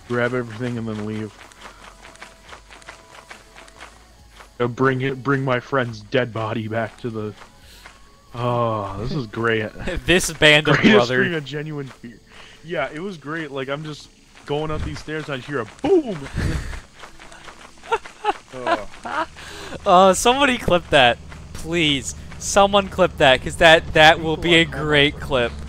grab everything, and then leave. Bring my friend's dead body back to the. Oh, this is great. This band of Greatest brother. scream of genuine fear. Yeah, it was great. Like I'm just going up these stairs, and I hear a boom. Somebody clip that, please. Someone clip that, cause that will be a great clip.